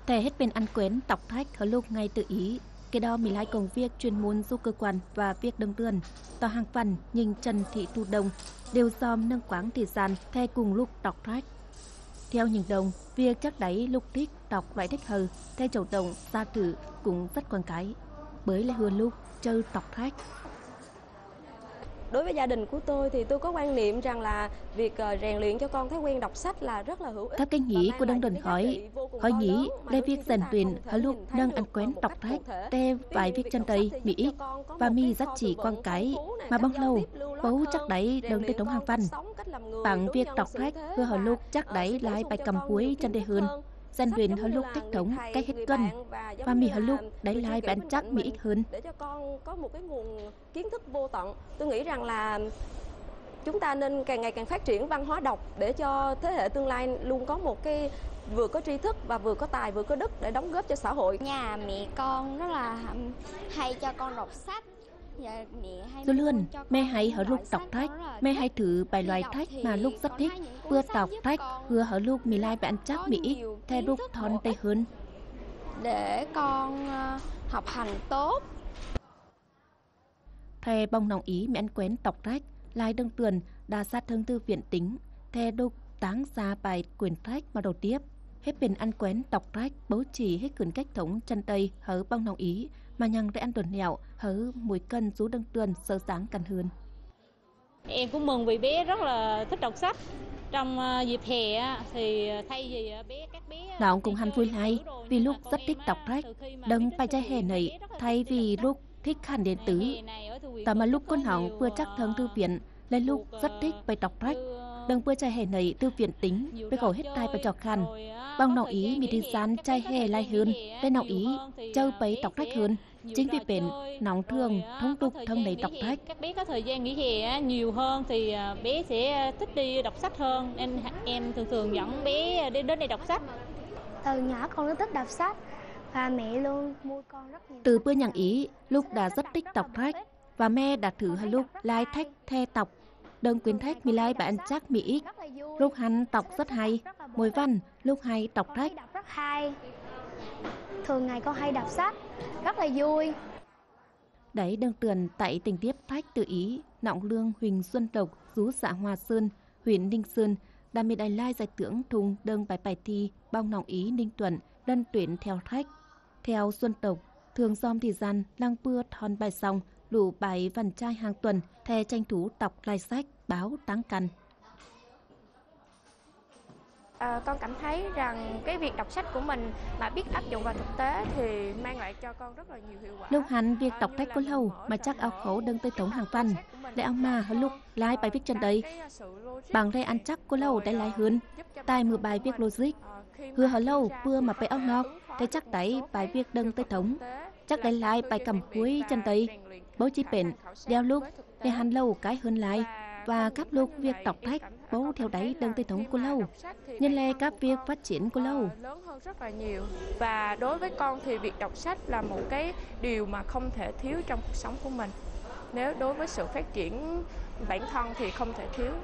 Thề hết bên ăn quén tọc thách ở lúc ngay tự ý. Cái đó mình lại công việc chuyên môn giúp cơ quan và việc đơn tườn. Tòa hàng văn nhưng Trần Thị Tu Đông đều dòm nâng quáng thời gian thề cùng lúc tọc thách. Theo những đồng, việc chắc đáy lúc thích tọc loại thích hờ, thề chầu đồng gia tử cũng rất quan cái. Bởi là hứa lúc chơi tọc thách. Đối với gia đình của tôi thì tôi có quan niệm rằng là việc rèn luyện cho con thói quen đọc sách là rất là hữu ích. Theo kinh nghĩ của Đông Đồn hỏi nghĩ để việc rèn luyện ở lúc nâng ăn quen đọc thách, tê vài việc chân tay, mỹ ích và mi rất chỉ quan cái mà bông lâu, bố chắc đấy đừng tới trống hàng văn. Bằng việc đọc thách vừa ở lúc chắc đấy lại bài cầm cuối chân đây hơn. Rèn luyện ở lúc cách thống, cách hết cân và mi ở lúc đấy lại bản chắc mỹ ích hơn. Để cho con có một cái nguồn kiến thức vô tận. Tôi nghĩ rằng là chúng ta nên càng ngày càng phát triển văn hóa đọc để cho thế hệ tương lai luôn có một cái vừa có tri thức và vừa có tài vừa có đức để đóng góp cho xã hội. Nhà mẹ con rất là hay cho con đọc sách. Rồi luôn, mẹ hay ở lúc đọc thách, mẹ hay thử bài loại thách mà lúc rất thích, vừa đọc thách vừa ở lúc mì lai bạn chắc mỹ theo lúc thon tây hơn. Để con học hành tốt. Thề bông nòng ý mẹ ăn quen đọc thách, lai đăng tườn đa sát thương tư viện tính, thề đúc táng ra bài quyền thách mà đầu tiếp. Hết bên ăn quen đọc thách bố chỉ hết quyền cách thống chân tây hở bông nòng ý mà nhằng để ăn tuần nẹo hở mùi cân rú đăng tườn sơ sáng cần hơn. Em cũng mừng vì bé rất là thích đọc sách. Trong dịp hè thì thay vì các bé Nào cũng hẳn vui lại vì lúc rất thích đọc thách, đừng phải trái hè này thay vì lúc thích khăn điện tử. Tại mà lúc con hỏng vừa chắc thân thư viện lên lúc rất thích bài đọc thách, đừng vừa trái hè này thư viện tính với khẩu hết tay và trọc khăn. Bằng nòng ý mi đi dán trái hè lai hơn, bên nòng ý chơi bấy đọc thách hơn. Chính vì bệnh nóng thường thông tục thân đầy đọc thách. Các bé có thời gian nghỉ hè nhiều hơn thì bé sẽ thích đi đọc sách hơn, nên em thường dẫn bé đến đây đọc sách. Từ nhỏ con rất thích đọc sách và mẹ luôn mua con rất nhiều. Từ bữa nhằng ý lúc đã rất thích đọc thách và mẹ đã thử hai lúc lai thách the tọc. Đơn quyển thách mi lai bạn chắc mỹ ích. Lúc hắn đọc rất hay, mỗi văn lúc hay đọc thách. Rất hay. Thường ngày con hay đọc sách, rất là vui. Đấy đăng tườn tại tình tiếp thách tự ý, Nọng Lương, Huỳnh Xuân Độc, Rú Dạ Hòa Sơn, huyện Ninh Sơn, đam mê đài lai giải tưởng thùng đơn bài thi, bao nọng ý Ninh Tuần, đơn tuyển theo thách. Theo Xuân Độc, thường dòm thời gian lăng bưa thon bài xong, đủ bài văn trai hàng tuần, thè tranh thủ đọc lai sách, báo táng căn. Con cảm thấy rằng cái việc đọc sách của mình mà biết áp dụng vào thực tế thì mang lại cho con rất là nhiều hiệu quả. Lúc hắn việc đọc thách có lâu mà chắc áo khẩu đơn tới thống hàng văn, để ông mà hơn lúc lai bài viết trên đây. Bằng đây ăn chắc có lâu đã lai hơn, tài mưa bài viết logic. Hứa hở lâu vừa mà phải áo ngọc, thế chắc đấy bài viết đơn tới thống. Chắc đấy lai bài cầm cuối chân đây. Bố chỉ bệnh, đeo lúc, để hắn lâu cái hơn lai. Và các lúc việc đọc thách bố theo đấy đơn tới thống của lâu, nhân lệ các việc phát triển của lâu lớn hơn rất là nhiều. Và đối với con thì việc đọc sách là một cái điều mà không thể thiếu trong cuộc sống của mình. Nếu đối với sự phát triển bản thân thì không thể thiếu.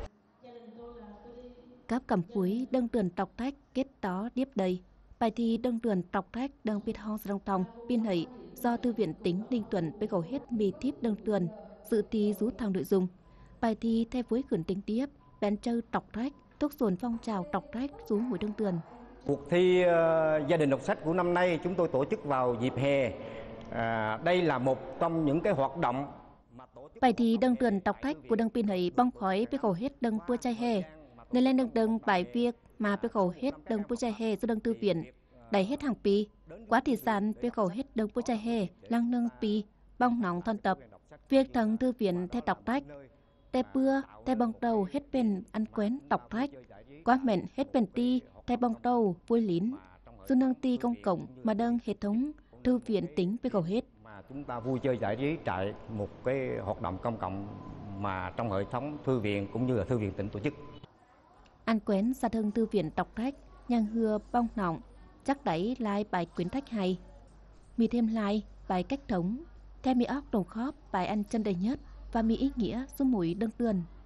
Các cầm cuối đơn tuyển đọc thách kết đó điếp đầy. Bài thi đơn tuyển đọc thách đơn biết ho rong tòng biên hỷ do thư viện tính Ninh Tuần với hầu hết mì thiếp đơn tuyển dự thi rút thang nội dung. Bài thi theo với khẩn tính tiếp, bèn chơi đọc thách, thúc dồn phong trào đọc thách xuống mỗi đơn tuyển. Cuộc thi gia đình đọc sách của năm nay chúng tôi tổ chức vào dịp hè. Đây là một trong những cái hoạt động mà tổ chức. Bài thi đơn tuyển đọc thách của đơn pin hầy bong khói với hầu hết đơn bữa trai hè. Nên lên đơn bài việc mà với hầu hết đơn bữa trai hè do đơn thư viện. Đẩy hết hàng pi, quá thời gian với hầu hết đơn bữa trai hè, lăng nâng pi, bong nóng thân tập. Việc thằng thư viện theo đọc thách. Tè bưa, tè bông đầu hết bên ăn quen đọc thách. Quá mệnh hết bên ti, tè bông đầu vui lín. Dù nâng ti công cộng mà đơn hệ thống thư viện tính với hầu hết. Mà chúng ta vui chơi giải trí tại một cái hoạt động công cộng mà trong hệ thống thư viện cũng như là thư viện tỉnh tổ chức. Ăn quen xa thân thư viện đọc thách, nhang hưa bong nọng, chắc đẩy lại bài quyển thách hay. Mì thêm lại bài cách thống, theo mì óc đồng khóp bài ăn chân đầy nhất và mì ý nghĩa số mũi đơn tườn.